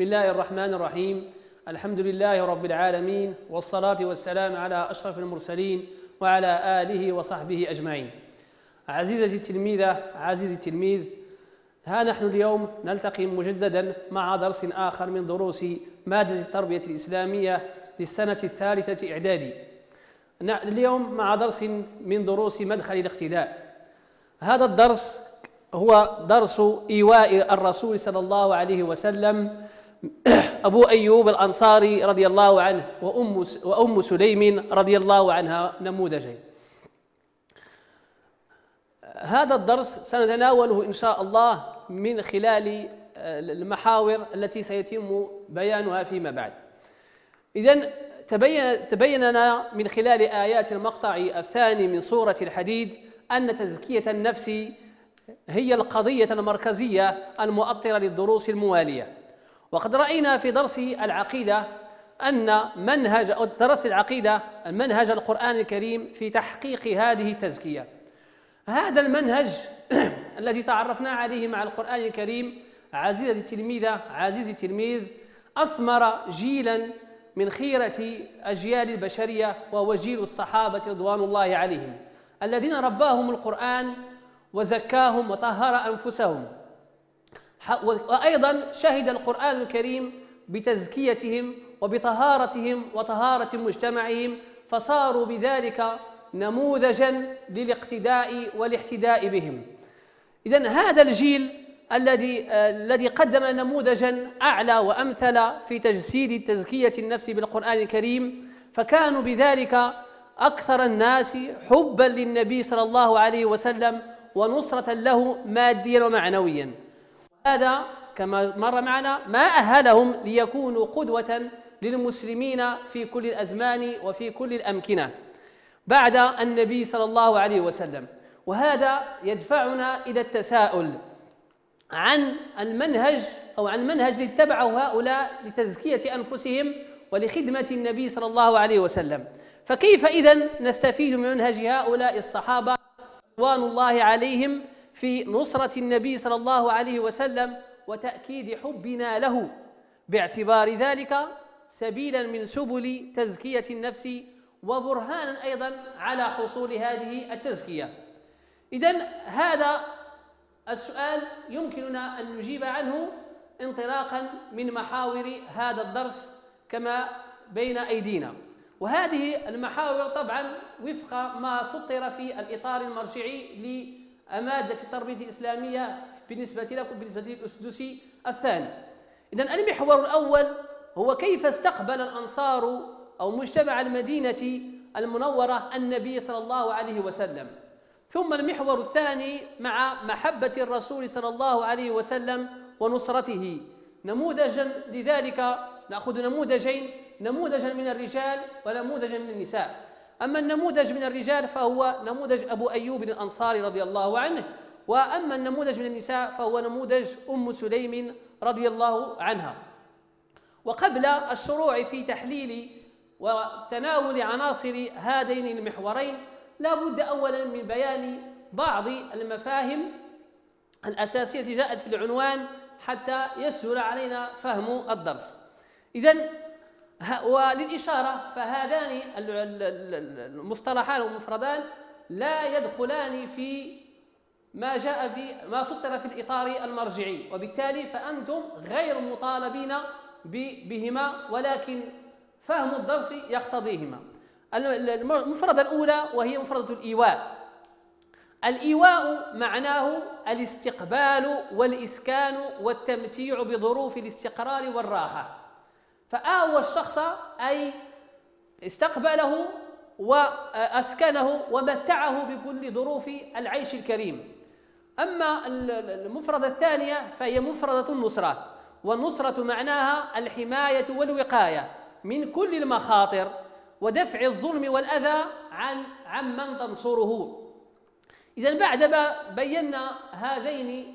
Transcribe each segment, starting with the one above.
بسم الله الرحمن الرحيم. الحمد لله رب العالمين، والصلاة والسلام على أشرف المرسلين وعلى آله وصحبه أجمعين. عزيزتي التلميذة، عزيزي التلميذ، ها نحن اليوم نلتقي مجددا مع درس آخر من دروس مادة التربية الإسلامية للسنة الثالثة إعدادي. اليوم مع درس من دروس مدخل الاقتداء. هذا الدرس هو درس إيواء الرسول صلى الله عليه وسلم أبو أيوب الأنصاري رضي الله عنه وأم سليم رضي الله عنها نموذجين. هذا الدرس سنتناوله إن شاء الله من خلال المحاور التي سيتم بيانها فيما بعد. إذن تبين لنا من خلال آيات المقطع الثاني من سورة الحديد أن تزكية النفس هي القضية المركزية المؤطرة للدروس الموالية. وقد رأينا في درس العقيدة أن المنهج القرآن الكريم في تحقيق هذه التزكية. هذا المنهج الذي تعرفنا عليه مع القرآن الكريم عزيزتي التلميذة، عزيزي التلميذ، أثمر جيلا من خيرة أجيال البشرية، وهو جيل الصحابة رضوان الله عليهم الذين رباهم القرآن وزكاهم وطهر أنفسهم. وأيضا شهد القرآن الكريم بتزكيتهم وبطهارتهم وطهارة مجتمعهم، فصاروا بذلك نموذجا للاقتداء والاحتداء بهم. إذن هذا الجيل الذي قدم نموذجا أعلى وأمثل في تجسيد تزكية النفس بالقرآن الكريم، فكانوا بذلك أكثر الناس حبا للنبي صلى الله عليه وسلم ونصرة له ماديا ومعنويا. هذا كما مر معنا ما أهلهم ليكونوا قدوة للمسلمين في كل الأزمان وفي كل الأمكنة بعد النبي صلى الله عليه وسلم. وهذا يدفعنا إلى التساؤل عن المنهج الذي اتبعه هؤلاء لتزكية أنفسهم ولخدمة النبي صلى الله عليه وسلم. فكيف إذن نستفيد من منهج هؤلاء الصحابة رضوان الله عليهم في نصرة النبي صلى الله عليه وسلم وتأكيد حبنا له، باعتبار ذلك سبيلا من سبل تزكية النفس وبرهانا أيضا على حصول هذه التزكية؟ إذن هذا السؤال يمكننا أن نجيب عنه انطلاقا من محاور هذا الدرس كما بين أيدينا. وهذه المحاور طبعا وفق ما سطر في الإطار المرجعي لمادة التربية الإسلامية بالنسبة لكم، بالنسبة للأسدس الثاني. إذن المحور الأول هو كيف استقبل الأنصار أو مجتمع المدينة المنورة النبي صلى الله عليه وسلم. ثم المحور الثاني مع محبة الرسول صلى الله عليه وسلم ونصرته. نموذجا لذلك نأخذ نموذجين، نموذجا من الرجال ونموذجا من النساء. أما النموذج من الرجال فهو نموذج أبو أيوب الأنصاري رضي الله عنه، وأما النموذج من النساء فهو نموذج أم سليم رضي الله عنها. وقبل الشروع في تحليل وتناول عناصر هذين المحورين لا بد أولا من بيان بعض المفاهيم الأساسية التي جاءت في العنوان حتى يسهل علينا فهم الدرس. إذن وللإشارة فهذان المصطلحان والمفردان لا يدخلان في ما جاء في ما سطر في الإطار المرجعي، وبالتالي فأنتم غير مطالبين بهما، ولكن فهم الدرس يقتضيهما. المفردة الأولى وهي مفردة الإيواء. الإيواء معناه الاستقبال والإسكان والتمتيع بظروف الاستقرار والراحة. فآوى الشخص أي استقبله وأسكنه ومتعه بكل ظروف العيش الكريم. أما المفردة الثانية فهي مفردة النصرة، والنصرة معناها الحماية والوقاية من كل المخاطر ودفع الظلم والأذى عمن تنصره. إذن بعدما بينا هذين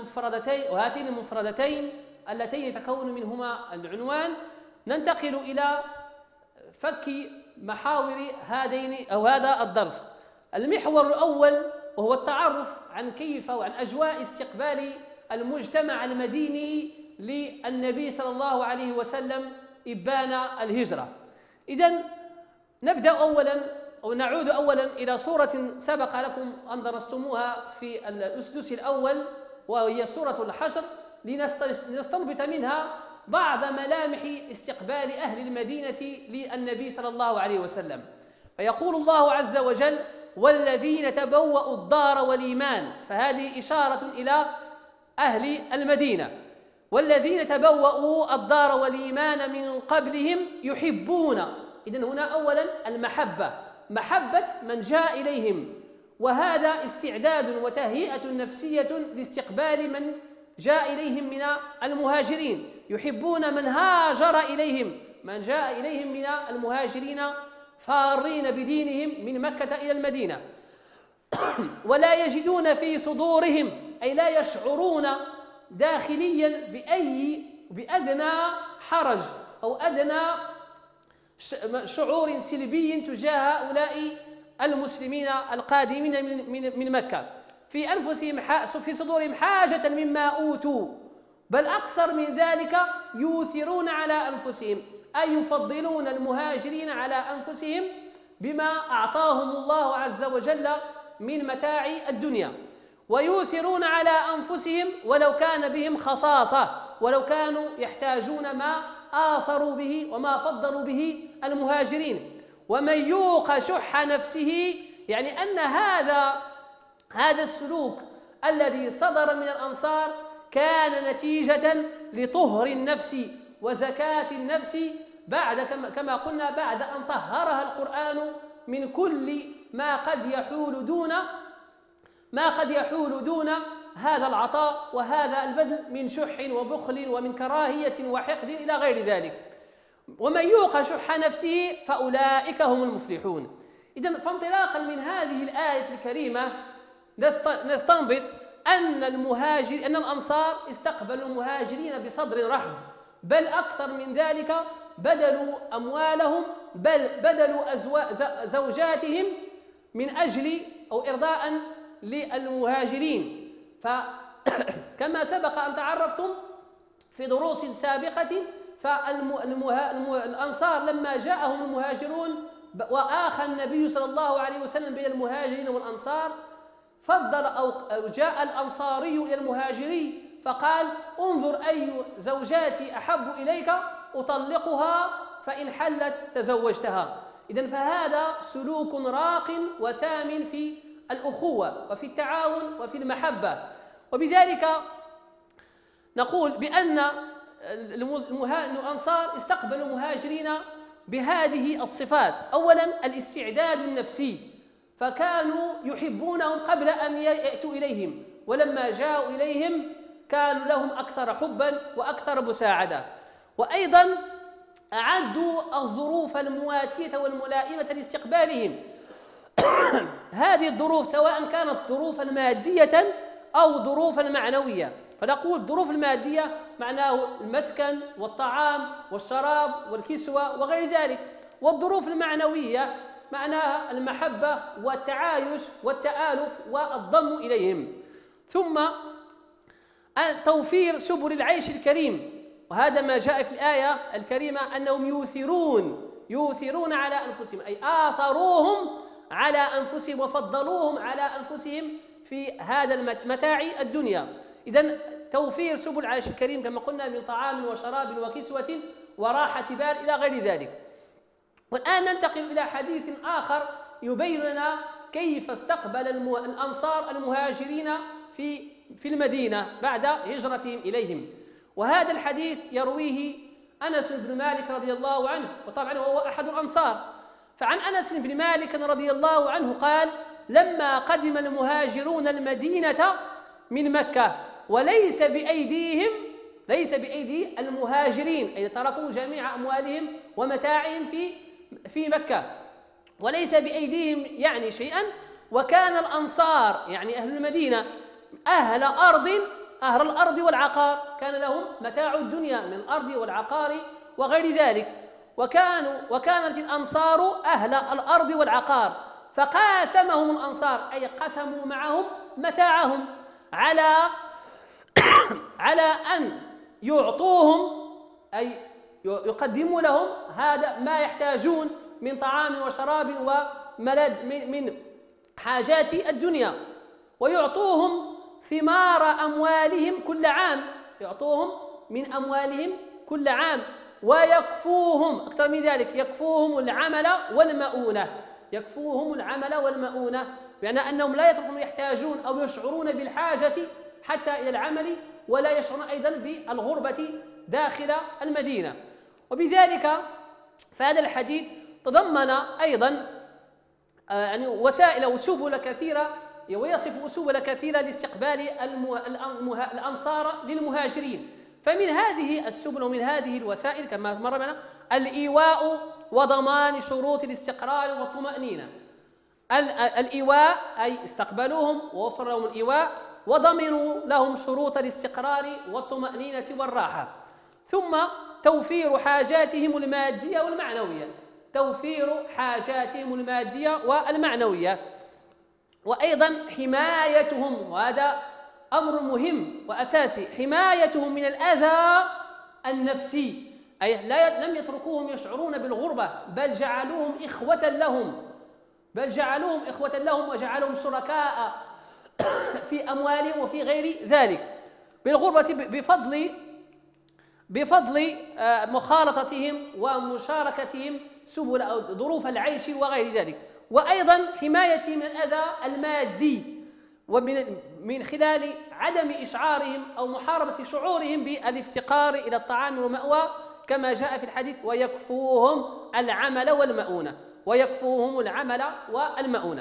المفردتين اللتين يتكون منهما العنوان، ننتقل إلى فك محاور هذا الدرس. المحور الأول وهو التعرف عن كيف وعن أجواء استقبال المجتمع المديني للنبي صلى الله عليه وسلم إبان الهجرة. إذن نبدأ أولا أو نعود أولا إلى سورة سبق لكم أن درستموها في الأسدس الأول، وهي سورة الحشر، لنستنبط منها بعض ملامح استقبال أهل المدينة للنبي صلى الله عليه وسلم. فيقول الله عز وجل: والذين تبوأوا الدار والإيمان، فهذه إشارة إلى أهل المدينة. والذين تبوأوا الدار والإيمان من قبلهم يحبون، إذن هنا أولا المحبة، محبة من جاء إليهم، وهذا استعداد وتهيئة نفسية لاستقبال من جاء إليهم من المهاجرين. يحبون من هاجر إليهم، من جاء إليهم من المهاجرين فارين بدينهم من مكة إلى المدينة. ولا يجدون في صدورهم، أي لا يشعرون داخليا بأدنى حرج أو أدنى شعور سلبي تجاه هؤلاء المسلمين القادمين من مكة. في أنفسهم في صدورهم حاجة مما أوتوا، بل أكثر من ذلك يؤثرون على أنفسهم، أي يفضلون المهاجرين على أنفسهم بما أعطاهم الله عز وجل من متاع الدنيا، ويؤثرون على أنفسهم ولو كان بهم خصاصة، ولو كانوا يحتاجون ما آثروا به وما فضلوا به المهاجرين. ومن يوق شح نفسه، يعني أن هذا السلوك الذي صدر من الأنصار كان نتيجة لطهر النفس وزكاة النفس، بعد كما قلنا بعد أن طهرها القرآن من كل ما قد يحول دون هذا العطاء وهذا البذل من شح وبخل ومن كراهية وحقد إلى غير ذلك. ومن يوق شح نفسه فأولئك هم المفلحون. إذن فانطلاقا من هذه الآية الكريمة نستنبط أن الأنصار استقبلوا المهاجرين بصدر رحب، بل أكثر من ذلك بذلوا أموالهم، بل بذلوا زوجاتهم من أجل أو إرضاء للمهاجرين. فكما سبق أن تعرفتم في دروس سابقة، فالأنصار لما جاءهم المهاجرون وآخى النبي صلى الله عليه وسلم بين المهاجرين والأنصار، فضل أو جاء الأنصاري إلى المهاجري فقال: انظر أي زوجاتي أحب إليك أطلقها، فإن حلت تزوجتها. إذن فهذا سلوك راق وسام في الأخوة وفي التعاون وفي المحبة. وبذلك نقول بأن الأنصار استقبلوا المهاجرين بهذه الصفات. أولا الاستعداد النفسي، فكانوا يحبونهم قبل أن يأتوا إليهم، ولما جاءوا إليهم كانوا لهم أكثر حبا وأكثر مساعدة. وأيضا أعدوا الظروف المواتية والملائمة لاستقبالهم. هذه الظروف سواء كانت ظروفا مادية أو ظروفا معنوية. فنقول الظروف المادية معناه المسكن والطعام والشراب والكسوة وغير ذلك، والظروف المعنوية معناها المحبة والتعايش والتآلف والضم إليهم. ثم توفير سبل العيش الكريم، وهذا ما جاء في الآية الكريمة أنهم يؤثرون على أنفسهم، أي آثروهم على أنفسهم وفضلوهم على أنفسهم في هذا المتاع الدنيا. إذن توفير سبل العيش الكريم كما قلنا من طعام وشراب وكسوة وراحة بال إلى غير ذلك. والآن ننتقل إلى حديث آخر يبين لنا كيف استقبل الأنصار المهاجرين في المدينة بعد هجرتهم إليهم. وهذا الحديث يرويه أنس بن مالك رضي الله عنه، وطبعا هو أحد الأنصار. فعن أنس بن مالك رضي الله عنه قال: لما قدم المهاجرون المدينة من مكة وليس بأيدي المهاجرين، أي تركوا جميع أموالهم ومتاعهم في مكة، وليس بأيديهم يعني شيئا. وكان الأنصار يعني أهل المدينة أهل الأرض والعقار، كان لهم متاع الدنيا من الأرض والعقار وغير ذلك، وكانت الأنصار أهل الأرض والعقار، فقاسمهم الأنصار، أي قسموا معهم متاعهم على أن يعطوهم، أي يقدموا لهم هذا ما يحتاجون من طعام وشراب وملاذ من حاجات الدنيا، ويعطوهم ثمار أموالهم كل عام، يعطوهم من أموالهم كل عام، ويكفوهم أكثر من ذلك، يكفوهم العمل والمؤونة، يكفوهم العمل والمؤونة، بمعنى أنهم لا يحتاجون أو يشعرون بالحاجة حتى إلى العمل، ولا يشعرون أيضا بالغربة داخل المدينة. وبذلك فهذا الحديث تضمن أيضا يعني وسائل وسبل كثيرة، ويصف سبل كثيرة لاستقبال الأنصار للمهاجرين. فمن هذه السبل ومن هذه الوسائل كما مر معنا الإيواء وضمان شروط الاستقرار والطمأنينة. الإيواء أي استقبلوهم ووفر لهم الإيواء وضمنوا لهم شروط الاستقرار والطمأنينة والراحة. ثم توفير حاجاتهم المادية والمعنوية، توفير حاجاتهم المادية والمعنوية، وأيضا حمايتهم، وهذا أمر مهم وأساسي، حمايتهم من الأذى النفسي، أي لم يتركوهم يشعرون بالغربة، بل جعلوهم إخوة لهم، وجعلهم شركاء في أموالهم وفي غير ذلك بالغربة بفضل مخالطتهم ومشاركتهم سبل أو ظروف العيش وغير ذلك، وأيضا حمايتهم من الأذى المادي ومن خلال عدم إشعارهم أو محاربة شعورهم بالافتقار إلى الطعام والمأوى كما جاء في الحديث ويكفوهم العمل والمؤونة.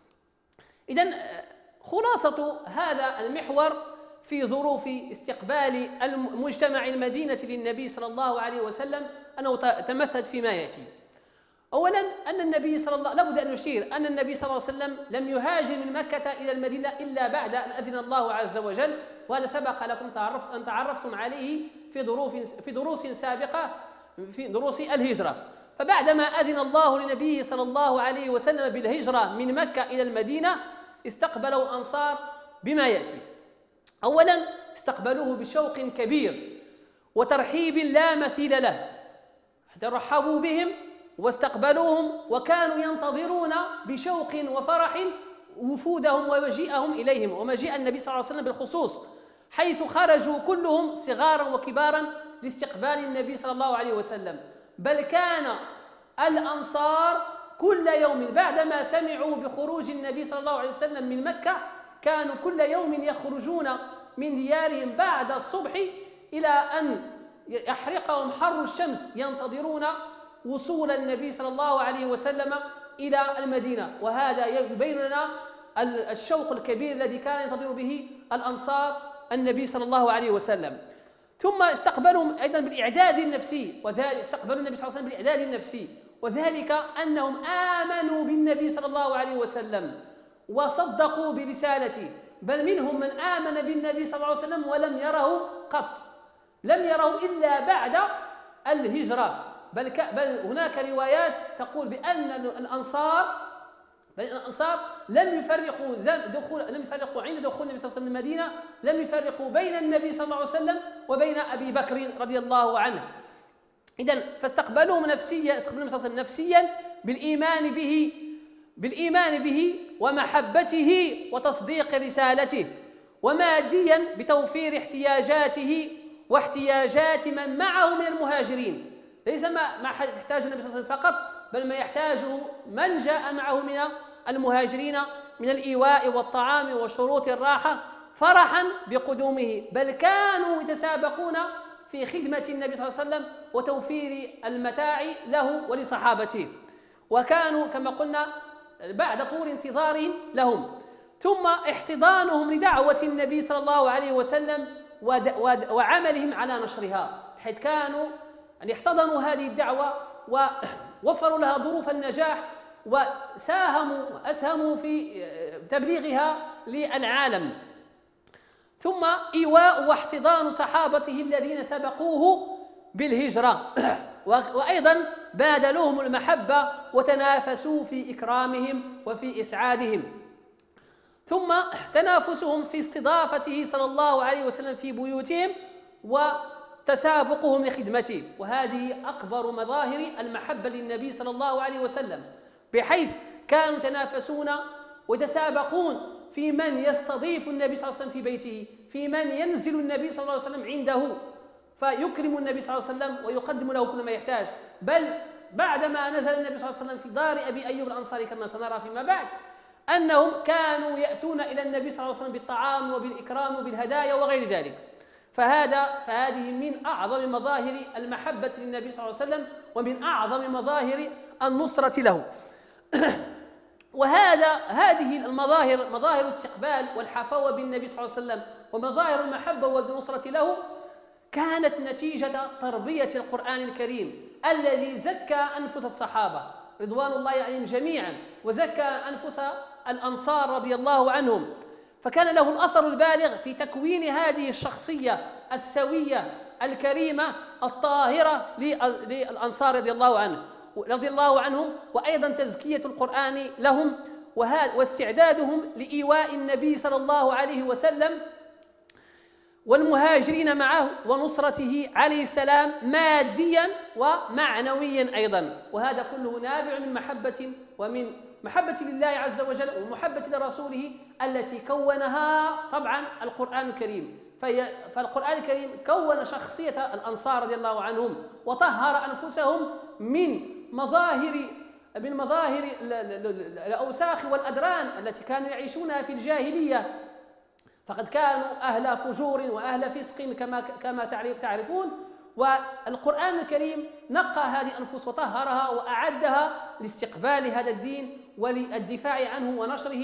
إذن خلاصة هذا المحور في ظروف استقبال المجتمع المدينة للنبي صلى الله عليه وسلم أنه تمثل فيما يأتي. أولا أن النبي لابد أن نشير أن النبي صلى الله عليه وسلم لم يهاجر من مكة إلى المدينة إلا بعد أن أذن الله عز وجل، وهذا سبق لكم أن تعرفتم عليه في دروس سابقة في دروس الهجرة. فبعدما أذن الله لنبيه صلى الله عليه وسلم بالهجرة من مكة إلى المدينة استقبلوا الأنصار بما يأتي. أولا استقبلوه بشوق كبير وترحيب لا مثيل له، حتى رحبوا بهم واستقبلوهم، وكانوا ينتظرون بشوق وفرح وفودهم ومجيئهم إليهم، ومجيء النبي صلى الله عليه وسلم بالخصوص، حيث خرجوا كلهم صغارا وكبارا لاستقبال النبي صلى الله عليه وسلم. بل كان الأنصار كل يوم بعدما سمعوا بخروج النبي صلى الله عليه وسلم من مكة كانوا كل يوم يخرجون من ديارهم بعد الصبح إلى أن يحرقهم حر الشمس ينتظرون وصول النبي صلى الله عليه وسلم إلى المدينة. وهذا يبين لنا الشوق الكبير الذي كان ينتظر به الأنصار النبي صلى الله عليه وسلم. ثم استقبلهم أيضا بالإعداد النفسي، وذلك استقبلوا النبي صلى الله عليه وسلم بالإعداد النفسي، وذلك أنهم آمنوا بالنبي صلى الله عليه وسلم وصدقوا برسالته، بل منهم من آمن بالنبي صلى الله عليه وسلم ولم يره قط، لم يره إلا بعد الهجرة. بل هناك روايات تقول بأن الأنصار لم يفرقوا عند دخول النبي صلى الله عليه وسلم المدينة، لم يفرقوا بين النبي صلى الله عليه وسلم وبين أبي بكر رضي الله عنه. إذن فاستقبلوهم نفسيا، استقبلوا النبي صلى الله عليه وسلم نفسيا بالإيمان به ومحبته وتصديق رسالته، وماديا بتوفير احتياجاته واحتياجات من معه من المهاجرين، ليس ما يحتاجه النبي صلى الله عليه وسلم فقط، بل ما يحتاجه من جاء معه من المهاجرين من الإيواء والطعام وشروط الراحة فرحا بقدومه. بل كانوا يتسابقون في خدمة النبي صلى الله عليه وسلم وتوفير المتاع له ولصحابته، وكانوا كما قلنا بعد طول انتظارهم لهم. ثم احتضانهم لدعوة النبي صلى الله عليه وسلم وعملهم على نشرها، حيث كانوا أن يحتضنوا هذه الدعوة ووفروا لها ظروف النجاح وأسهموا في تبليغها للعالم. ثم إيواء واحتضان صحابته الذين سبقوه بالهجرة، وأيضا بادلوهم المحبة وتنافسوا في إكرامهم وفي إسعادهم. ثم تنافسهم في استضافته صلى الله عليه وسلم في بيوتهم تسابقهم لخدمته، وهذه أكبر مظاهر المحبة للنبي صلى الله عليه وسلم، بحيث كانوا يتنافسون ويتسابقون في من يستضيف النبي صلى الله عليه وسلم في بيته، في من ينزل النبي صلى الله عليه وسلم عنده فيكرم النبي صلى الله عليه وسلم ويقدم له كل ما يحتاج. بل بعدما نزل النبي صلى الله عليه وسلم في دار أبي أيوب الأنصاري كما سنرى فيما بعد، أنهم كانوا يأتون إلى النبي صلى الله عليه وسلم بالطعام وبالإكرام وبالهدايا وغير ذلك. فهذه من أعظم مظاهر المحبة للنبي صلى الله عليه وسلم ومن أعظم مظاهر النصرة له. هذه المظاهر، مظاهر الاستقبال والحفاوة بالنبي صلى الله عليه وسلم ومظاهر المحبة والنصرة له، كانت نتيجة تربية القرآن الكريم الذي زكى أنفس الصحابة رضوان الله عليهم جميعا، وزكى أنفس الأنصار رضي الله عنهم، فكان له الأثر البالغ في تكوين هذه الشخصية السوية الكريمة الطاهرة للأنصار رضي الله عنهم، وأيضا تزكية القرآن لهم واستعدادهم لإيواء النبي صلى الله عليه وسلم والمهاجرين معه ونصرته عليه السلام ماديا ومعنويا أيضا. وهذا كله نابع من محبة لله عز وجل ومحبة لرسوله التي كونها طبعا القرآن الكريم. فالقرآن الكريم كون شخصية الأنصار رضي الله عنهم وطهر أنفسهم من مظاهر الأوساخ والأدران التي كانوا يعيشونها في الجاهلية، فقد كانوا أهل فجور وأهل فسق كما تعرفون، والقرآن الكريم نقى هذه الأنفس وطهرها وأعدها لاستقبال هذا الدين وللدفاع عنه ونشره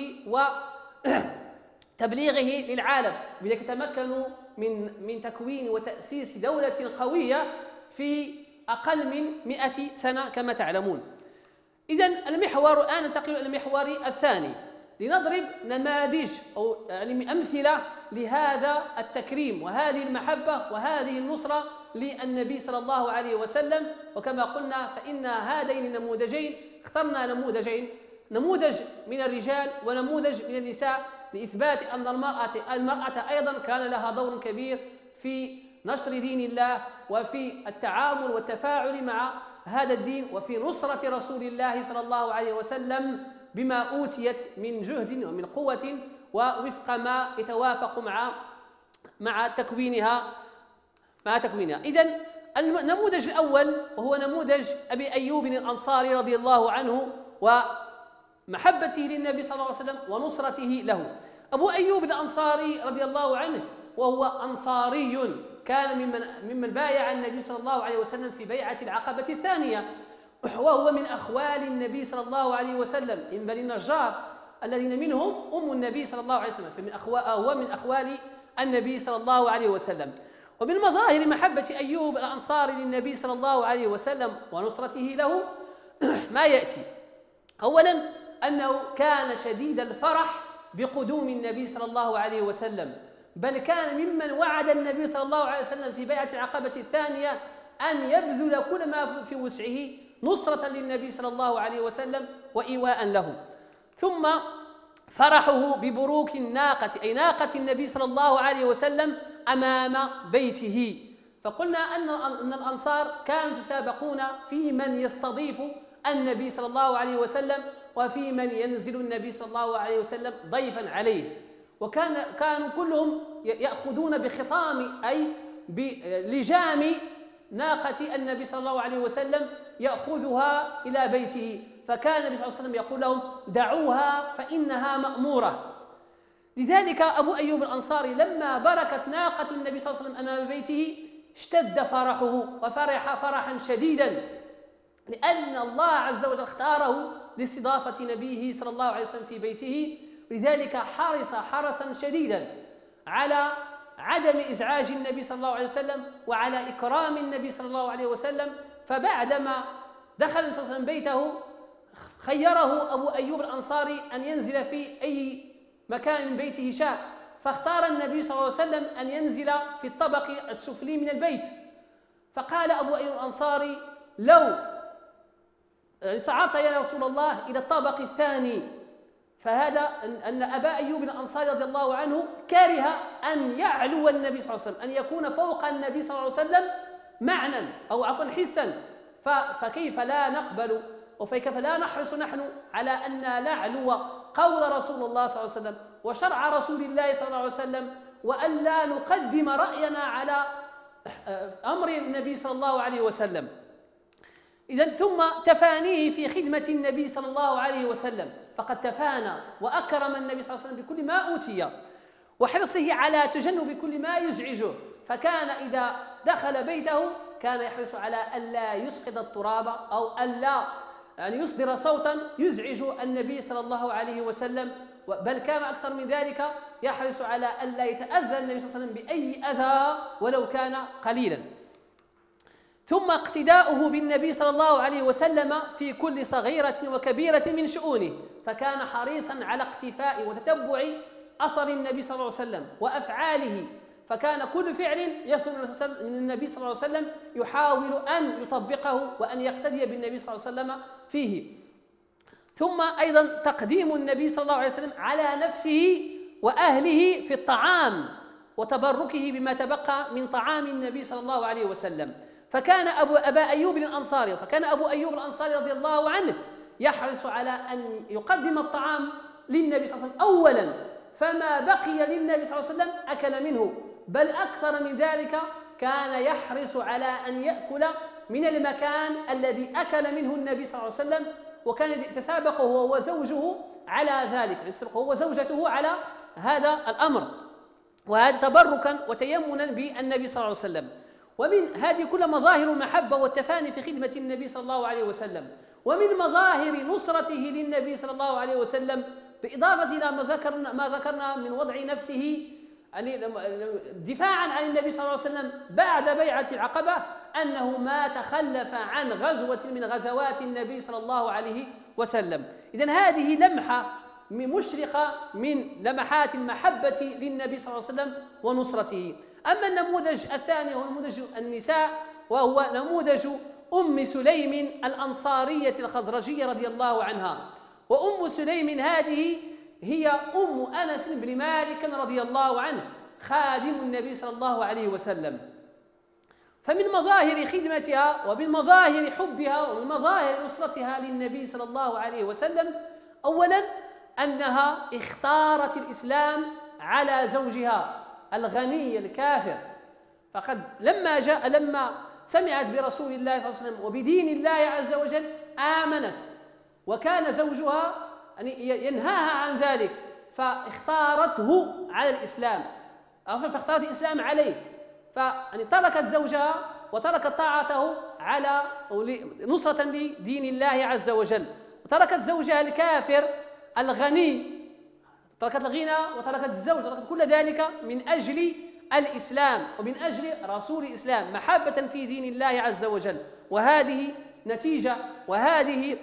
وتبليغه للعالم، بذلك تمكنوا من تكوين وتأسيس دولة قوية في أقل من 100 سنة كما تعلمون. إذن الآن ننتقل إلى المحور الثاني لنضرب نماذج أو يعني أمثلة لهذا التكريم وهذه المحبة وهذه النصرة للنبي صلى الله عليه وسلم. وكما قلنا فإن هذين النموذجين اخترنا نموذج من الرجال ونموذج من النساء لإثبات أن المرأة أيضا كان لها دور كبير في نشر دين الله وفي التعامل والتفاعل مع هذا الدين وفي نصرة رسول الله صلى الله عليه وسلم بما أوتيت من جهد ومن قوة ووفق ما يتوافق مع تكوينها. إذن النموذج الأول وهو نموذج أبي أيوب الأنصاري رضي الله عنه ومحبته للنبي صلى الله عليه وسلم ونصرته له. أبو أيوب الأنصاري رضي الله عنه وهو أنصاري كان ممن بايع النبي صلى الله عليه وسلم في بيعة العقبة الثانية، وهو من أخوال النبي صلى الله عليه وسلم من بني النجار الذين منهم أم النبي صلى الله عليه وسلم، هو من أخوال النبي صلى الله عليه وسلم. ومن مظاهر محبة أيوب الأنصاري للنبي صلى الله عليه وسلم ونصرته له ما يأتي. أولا أنه كان شديد الفرح بقدوم النبي صلى الله عليه وسلم، بل كان ممن وعد النبي صلى الله عليه وسلم في بيعة العقبة الثانية أن يبذل كل ما في وسعه نصرة للنبي صلى الله عليه وسلم وإيواء له. ثم فرحه ببروك الناقة أي ناقة النبي صلى الله عليه وسلم أمام بيته. فقلنا أن الأنصار كانوا يتسابقون في من يستضيف النبي صلى الله عليه وسلم وفي من ينزل النبي صلى الله عليه وسلم ضيفا عليه، كانوا كلهم يأخذون بخطام أي بلجام ناقة النبي صلى الله عليه وسلم يأخذها إلى بيته، فكان النبي صلى الله عليه وسلم يقول لهم دعوها فإنها مأمورة. لذلك أبو أيوب الأنصاري لما بركت ناقة النبي صلى الله عليه وسلم أمام بيته اشتد فرحه وفرح فرحا شديدا، لأن الله عز وجل اختاره لاستضافة نبيه صلى الله عليه وسلم في بيته. لذلك حرص حرصا شديدا على عدم إزعاج النبي صلى الله عليه وسلم وعلى إكرام النبي صلى الله عليه وسلم. فبعدما دخل النبي صلى الله عليه وسلم بيته خيره أبو أيوب الأنصاري أن ينزل في أي مكان من بيته شاء، فاختار النبي صلى الله عليه وسلم أن ينزل في الطبق السفلي من البيت. فقال أبو أيوب الأنصاري لو صعدت يا رسول الله إلى الطبق الثاني فهذا أن أبا أيوب الأنصاري رضي الله عنه كره أن يعلو النبي صلى الله عليه وسلم، أن يكون فوق النبي صلى الله عليه وسلم معنى أو عفوا حسا. فكيف لا نقبل وكيف لا نحرص نحن على أن نعلو قول رسول الله صلى الله عليه وسلم وشرع رسول الله صلى الله عليه وسلم، وأن لا نقدم رأينا على أمر النبي صلى الله عليه وسلم. إذن ثم تفانيه في خدمة النبي صلى الله عليه وسلم، فقد تفانى وأكرم النبي صلى الله عليه وسلم بكل ما أوتي، وحرصه على تجنب كل ما يزعجه، فكان إذا دخل بيته كان يحرص على ألا يسقط التراب أو ألا يصدر صوتا يزعج النبي صلى الله عليه وسلم، بل كان أكثر من ذلك يحرص على ألا يتأذى النبي صلى الله عليه وسلم بأي أذى ولو كان قليلا. ثم اقتداؤه بالنبي صلى الله عليه وسلم في كل صغيرة وكبيرة من شؤونه، فكان حريصا على اقتفاء وتتبع أثر النبي صلى الله عليه وسلم وأفعاله، فكان كل فعل يصل من النبي صلى الله عليه وسلم يحاول أن يطبقه وأن يقتدي بالنبي صلى الله عليه وسلم فيه. ثم أيضا تقديم النبي صلى الله عليه وسلم على نفسه وأهله في الطعام وتبركه بما تبقى من طعام النبي صلى الله عليه وسلم. فكان أبا أيوب الأنصاري رضي الله عنه يحرص على أن يقدم الطعام للنبي صلى الله عليه وسلم أولا، فما بقي للنبي صلى الله عليه وسلم أكل منه، بل أكثر من ذلك كان يحرص على أن يأكل من المكان الذي أكل منه النبي صلى الله عليه وسلم، وكان يتسابق هو وزوجه على ذلك، يتسابق هو وزوجته على هذا الأمر، وهذا تبركا وتيمنا بالنبي صلى الله عليه وسلم. ومن هذه كل مظاهر المحبة والتفاني في خدمة النبي صلى الله عليه وسلم، ومن مظاهر نصرته للنبي صلى الله عليه وسلم بالإضافة إلى ما ذكرنا من وضع نفسه يعني دفاعا عن النبي صلى الله عليه وسلم بعد بيعة العقبة، أنه ما تخلف عن غزوة من غزوات النبي صلى الله عليه وسلم. إذن هذه لمحة مشرقة من لمحات المحبة للنبي صلى الله عليه وسلم ونصرته. أما النموذج الثاني هو نموذج النساء، وهو نموذج أم سليم الأنصارية الخزرجية رضي الله عنها. وأم سليم هذه هي أم أنس بن مالك رضي الله عنه خادم النبي صلى الله عليه وسلم. فمن مظاهر خدمتها ومن مظاهر حبها ومن مظاهر نصرتها للنبي صلى الله عليه وسلم أولا أنها اختارت الإسلام على زوجها الغني الكافر، فقد لما سمعت برسول الله صلى الله عليه وسلم وبدين الله عز وجل آمنت، وكان زوجها ينهاها عن ذلك، فاختارته على الإسلام، فاختارت الإسلام عليه، تركت زوجها وتركت طاعته على نصرة لدين الله عز وجل، وتركت زوجها الكافر الغني، تركت الغنى وتركت الزوج، وتركت كل ذلك من أجل الإسلام ومن أجل رسول الإسلام، محبة في دين الله عز وجل. وهذه نتيجة وهذه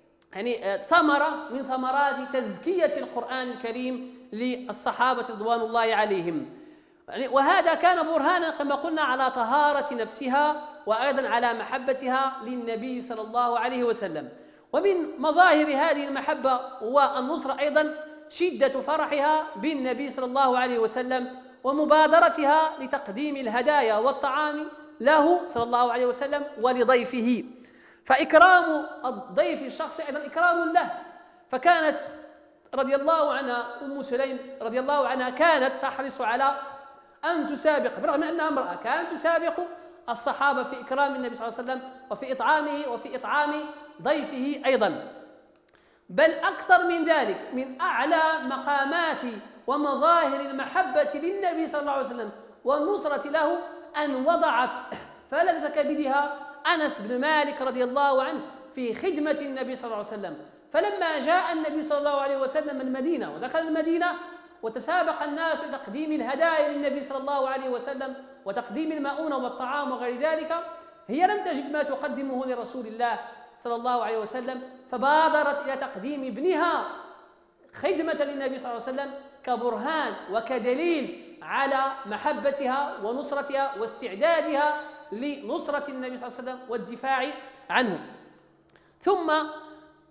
ثمرة من ثمرات تزكية القرآن الكريم للصحابة رضوان الله عليهم. وهذا كان برهانا كما قلنا على طهارة نفسها وأيضا على محبتها للنبي صلى الله عليه وسلم. ومن مظاهر هذه المحبة والنصرة أيضا شدة فرحها بالنبي صلى الله عليه وسلم ومبادرتها لتقديم الهدايا والطعام له صلى الله عليه وسلم ولضيفه، فإكرام الضيف الشخصي أيضا إكرام له. فكانت رضي الله عنها أم سليم رضي الله عنها كانت تحرص على أن تسابق، برغم أنها امرأة كانت تسابق الصحابة في إكرام النبي صلى الله عليه وسلم وفي إطعامه وفي إطعام ضيفه أيضا. بل أكثر من ذلك، من أعلى مقامات ومظاهر المحبة للنبي صلى الله عليه وسلم والنصرة له أن وضعت فلذة كبدها أنس بن مالك رضي الله عنه في خدمة النبي صلى الله عليه وسلم. فلما جاء النبي صلى الله عليه وسلم المدينة ودخل المدينة وتسابق الناس لتقديم الهدايا للنبي صلى الله عليه وسلم وتقديم المؤونة والطعام وغير ذلك، هي لم تجد ما تقدمه لرسول الله صلى الله عليه وسلم، فبادرت إلى تقديم ابنها خدمة للنبي صلى الله عليه وسلم كبرهان وكدليل على محبتها ونصرتها واستعدادها لنصرة النبي صلى الله عليه وسلم والدفاع عنه. ثم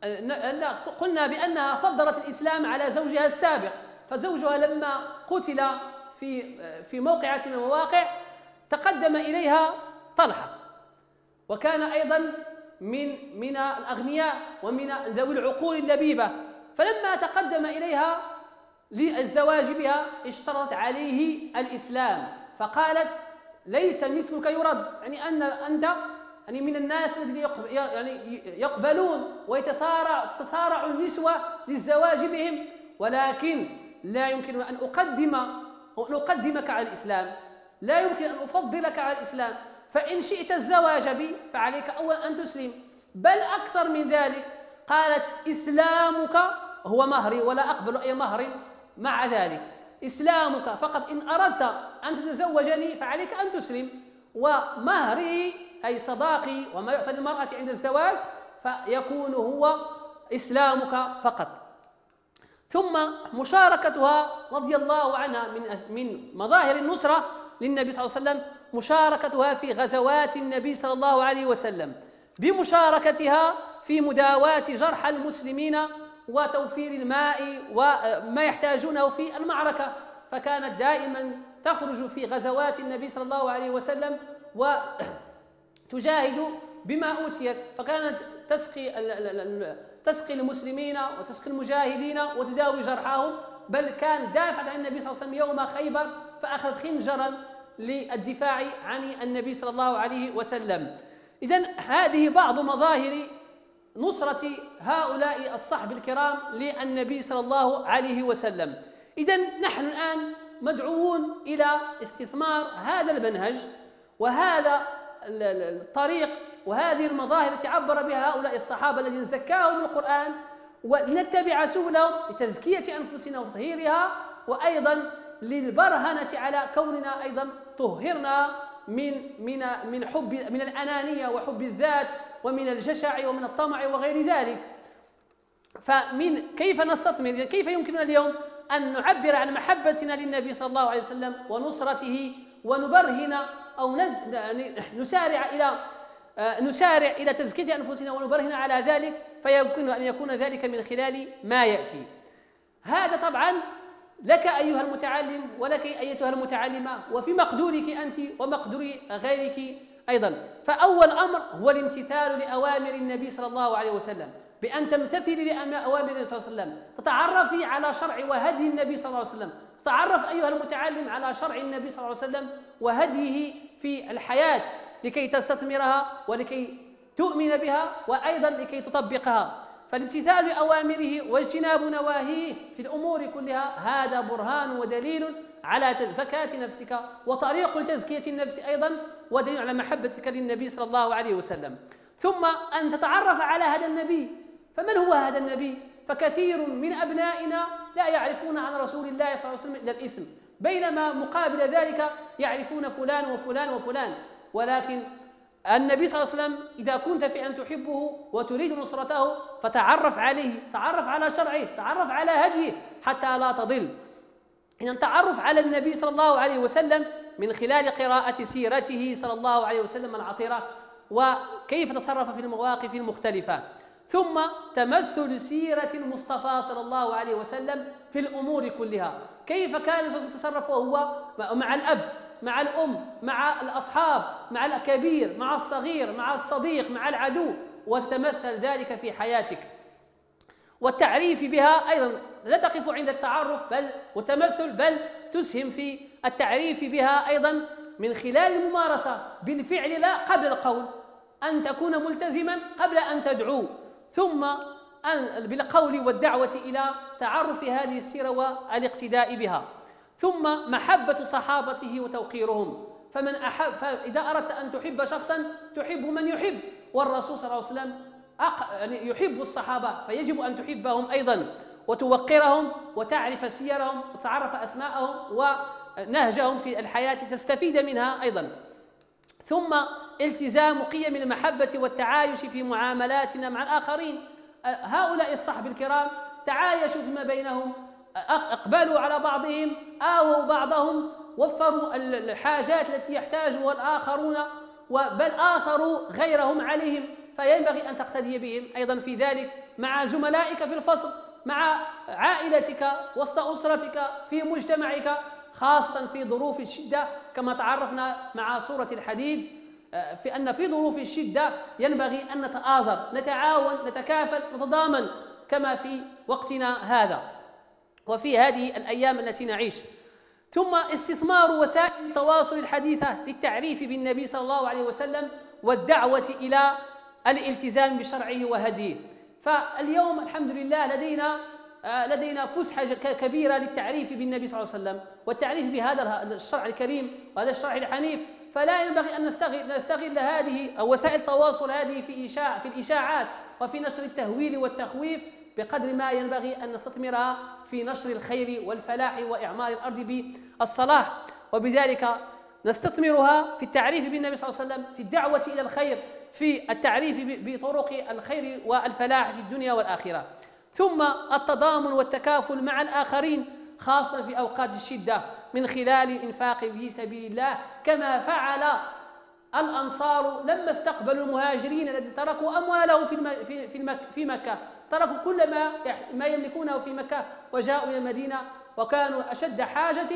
قلنا بأنها فضلت الإسلام على زوجها السابق، فزوجها لما قتل في موقعة من المواقع تقدم إليها طلحة، وكان أيضا من الأغنياء ومن ذوي العقول اللبيبة، فلما تقدم إليها للزواج بها اشترطت عليه الإسلام، فقالت ليس مثلك يرد، يعني أنت يعني من الناس الذين يقبلون وتتصارع النسوة للزواج بهم، ولكن لا يمكن أن أقدمك على الإسلام، لا يمكن أن أفضلك على الإسلام، فإن شئت الزواج بي فعليك أولا أن تسلم، بل أكثر من ذلك قالت إسلامك هو مهري ولا أقبل أي مهر مع ذلك، إسلامك فقط، إن أردت أن تتزوجني فعليك أن تسلم، ومهري أي صداقي وما يعطى للمرأة عند الزواج فيكون هو إسلامك فقط. ثم مشاركتها رضي الله عنها من مظاهر النصرة للنبي صلى الله عليه وسلم مشاركتها في غزوات النبي صلى الله عليه وسلم، بمشاركتها في مداواة جرحى المسلمين وتوفير الماء وما يحتاجونه في المعركة، فكانت دائما تخرج في غزوات النبي صلى الله عليه وسلم وتجاهد بما أوتيت، فكانت تسقي المسلمين وتسقي المجاهدين وتداوي جرحاهم، بل كان دافع عن النبي صلى الله عليه وسلم يوم خيبر فأخذ خنجرا للدفاع عن النبي صلى الله عليه وسلم. إذن هذه بعض مظاهر نصرة هؤلاء الصحب الكرام للنبي صلى الله عليه وسلم. إذن نحن الآن مدعوون إلى استثمار هذا المنهج وهذا الطريق وهذه المظاهر التي عبر بها هؤلاء الصحابة الذين زكاهم القرآن، ونتبع سبلهم لتزكية أنفسنا وتطهيرها، وأيضا للبرهنة على كوننا أيضا طهرنا من حب من الأنانية وحب الذات ومن الجشع ومن الطمع وغير ذلك. كيف نستثمر؟ كيف يمكننا اليوم أن نعبر عن محبتنا للنبي صلى الله عليه وسلم ونصرته ونبرهن أو نسارع إلى تزكية أنفسنا ونبرهن على ذلك، فيمكن أن يكون ذلك من خلال ما يأتي. هذا طبعا لك أيها المتعلم ولك أيتها المتعلمة، وفي مقدورك أنت ومقدور غيرك أيضا. فأول أمر هو الامتثال لأوامر النبي صلى الله عليه وسلم، بأن تمتثلي لأوامر النبي صلى الله عليه وسلم، تتعرفي على شرع وهدي النبي صلى الله عليه وسلم، تتعرف أيها المتعلم على شرع النبي صلى الله عليه وسلم وهديه في الحياة لكي تستثمرها ولكي تؤمن بها وأيضا لكي تطبقها. فالامتثال لأوامره واجتناب نواهيه في الأمور كلها هذا برهان ودليل على زكاة نفسك وطريق لتزكية النفس أيضا، ودليل على محبتك للنبي صلى الله عليه وسلم. ثم أن تتعرف على هذا النبي، فمن هو هذا النبي؟ فكثير من أبنائنا لا يعرفون عن رسول الله صلى الله عليه وسلم إلا الاسم، بينما مقابل ذلك يعرفون فلان وفلان وفلان، ولكن النبي صلى الله عليه وسلم إذا كنت في أن تحبه وتريد نصرته فتعرف عليه، تعرف على شرعه، تعرف على هديه حتى لا تضل. إذن التعرف على النبي صلى الله عليه وسلم من خلال قراءة سيرته صلى الله عليه وسلم العطرة وكيف تصرف في المواقف المختلفة، ثم تمثل سيرة المصطفى صلى الله عليه وسلم في الأمور كلها، كيف كان يتصرف وهو مع الأب، مع الأم، مع الأصحاب، مع الكبير، مع الصغير، مع الصديق، مع العدو، وتتمثل ذلك في حياتك. والتعريف بها أيضا لا تقف عند التعرف والتمثل، بل تسهم في التعريف بها أيضا من خلال الممارسة بالفعل لا قبل القول، أن تكون ملتزما قبل أن تدعو، ثم بالقول والدعوة إلى تعرف هذه السيرة والاقتداء بها، ثم محبة صحابته وتوقيرهم. فإذا أردت أن تحب شخصا تحب من يحب، والرسول صلى الله عليه وسلم يعني يحب الصحابة، فيجب أن تحبهم أيضا وتوقرهم وتعرف سيرهم وتعرف أسماءهم ونهجهم في الحياة تستفيد منها أيضا. ثم التزام قيم المحبة والتعايش في معاملاتنا مع الآخرين. هؤلاء الصحب الكرام تعايشوا فيما بينهم، أقبلوا على بعضهم، آووا بعضهم، وفروا الحاجات التي يحتاجها الآخرون، بل آثروا غيرهم عليهم، فينبغي أن تقتدي بهم أيضا في ذلك مع زملائك في الفصل، مع عائلتك، وسط أسرتك، في مجتمعك، خاصة في ظروف الشدة، كما تعرفنا مع سورة الحديد في أن في ظروف الشدة ينبغي أن نتآزر، نتعاون، نتكافل، نتضامن، كما في وقتنا هذا وفي هذه الأيام التي نعيش. ثم استثمار وسائل التواصل الحديثة للتعريف بالنبي صلى الله عليه وسلم والدعوة إلى الالتزام بشرعه وهديه. فاليوم الحمد لله لدينا فسحة كبيرة للتعريف بالنبي صلى الله عليه وسلم والتعريف بهذا الشرع الكريم وهذا الشرع الحنيف. فلا ينبغي أن نستغل هذه وسائل التواصل هذه في الإشاعات وفي نشر التهويل والتخويف بقدر ما ينبغي أن نستثمرها في نشر الخير والفلاح وإعمار الأرض بالصلاح. وبذلك نستثمرها في التعريف بالنبي صلى الله عليه وسلم، في الدعوة إلى الخير، في التعريف بطرق الخير والفلاح في الدنيا والآخرة. ثم التضامن والتكافل مع الآخرين خاصة في أوقات الشدة من خلال الإنفاق في سبيل الله، كما فعل الأنصار لما استقبلوا المهاجرين الذين تركوا أموالهم في مكة، تركوا كل ما يملكونه في مكة وجاءوا إلى المدينة، وكانوا أشد حاجة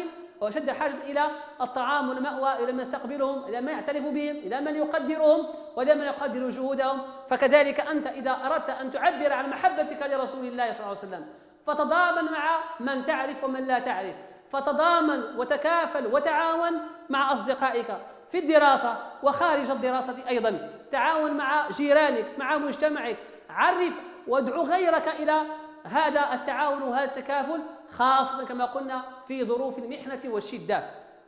إلى الطعام والمأوى، إلى من يستقبلهم، إلى من يعترف بهم، إلى من يقدرهم وإلى من يقدر جهودهم. فكذلك أنت إذا أردت أن تعبر عن محبتك لرسول الله صلى الله عليه وسلم فتضامن مع من تعرف ومن لا تعرف، فتضامن وتكافل وتعاون مع أصدقائك في الدراسة وخارج الدراسة أيضا، تعاون مع جيرانك، مع مجتمعك، عرف وادعو غيرك إلى هذا التعاون وهذا التكافل، خاصة كما قلنا في ظروف المحنة والشدة.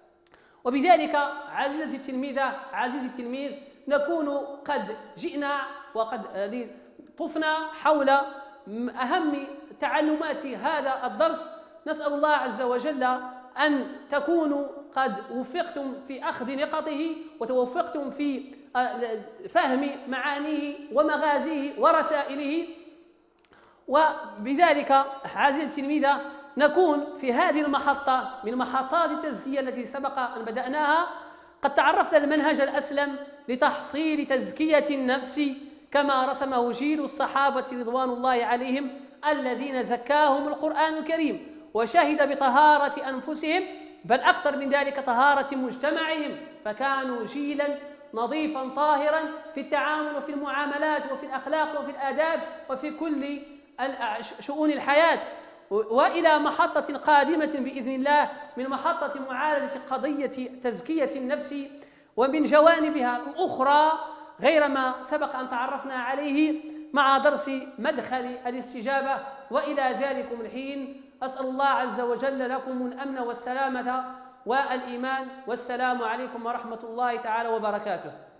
وبذلك عزيزتي التلميذة، عزيزي التلميذ، نكون قد جئنا وقد طفنا حول أهم تعلمات هذا الدرس. نسأل الله عز وجل أن تكونوا قد وفقتم في أخذ نقطه وتوفقتم في فهم معانيه ومغازيه ورسائله. وبذلك عزيزي التلميذة نكون في هذه المحطة من محطات التزكية التي سبق أن بدأناها قد تعرفنا المنهج الأسلم لتحصيل تزكية النفس كما رسمه جيل الصحابة رضوان الله عليهم الذين زكاهم القرآن الكريم وشهد بطهارة أنفسهم، بل أكثر من ذلك طهارة مجتمعهم، فكانوا جيلا نظيفا طاهرا في التعامل وفي المعاملات وفي الأخلاق وفي الآداب وفي كل شؤون الحياة. وإلى محطة قادمة بإذن الله من محطة معالجة قضية تزكية النفس ومن جوانبها الأخرى غير ما سبق أن تعرفنا عليه مع درس مدخل الاستجابة. وإلى ذلكم الحين أسأل الله عز وجل لكم الأمن والسلامة والإيمان، والسلام عليكم ورحمة الله تعالى وبركاته.